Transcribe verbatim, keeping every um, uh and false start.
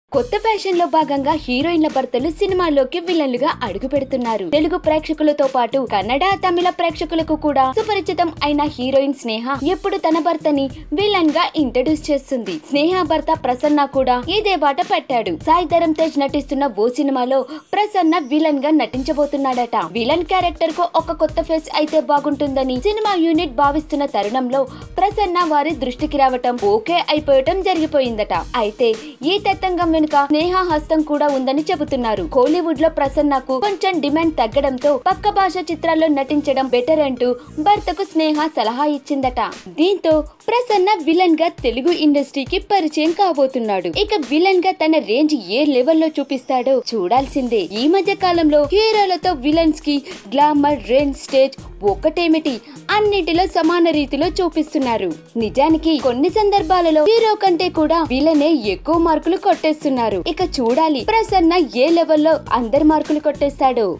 కొత్త ఫ్యాషన్ లో భాగంగా హీరోయిన్ల భర్తలు సినిమాల్లోకి విలన్లుగా అడుగు పెడుతున్నారు. తెలుగు ప్రేక్షకులతో పాటు కన్నడ, తమిళ ప్రేక్షకులకు కూడా సుపరిచితం అయిన హీరోయిన్ స్నేహ ఎప్పుడు తన భర్తని విలన్ గా ఇంట్రడ్యూస్ చేస్తుంది. స్నేహ భర్త ప్రసన్న కూడా ఇదే బాట పెట్టాడు. సాయి ధరమ్ తేజ్ నటిస్తున్న ఓ సినిమాలో ప్రసన్న విలన్ గా నటించబోతున్నాడట. విలన్ క్యారెక్టర్ కు ఒక కొత్త ఫేస్ అయితే బాగుంటుందని సినిమా యూనిట్ భావిస్తున్న తరుణంలో ప్రసన్న వారి దృష్టికి రావటం ఓకే అయిపోవటం జరిగిపోయిందట. అయితే ఈ తతంగం వెనుక స్నేహ హస్తం కూడా ఉందని చెబుతున్నారు. కోలీవుడ్ లో ప్రసన్నకు కొంచెం డిమాండ్ తగ్గడంతో పక్క భాష చిత్రాల్లో నటించడం బెటర్ అంటూ భర్తకు స్నేహ సలహా ఇచ్చిందట. దీంతో ప్రసన్న విలన్ గా తెలుగు ఇండస్ట్రీకి పరిచయం కాబోతున్నాడు. ఇక విలన్ గా తన రేంజ్ ఏ లెవెల్లో చూపిస్తాడో చూడాల్సిందే. ఈ మధ్య కాలంలో హీరోలతో విలన్స్ కి గ్లామర్, రేంజ్, స్టేజ్ ఒక్కటేమిటి అన్నిటిలో సమాన రీతిలో చూపిస్తున్నారు. నిజానికి కొన్ని సందర్భాలలో హీరో కంటే కూడా విలనే ఎక్కువ మార్కులు కొట్టేస్తున్నారు. ఇక చూడాలి ప్రసన్న ఏ లెవెల్లో అందరి మార్కులు కొట్టేస్తాడో.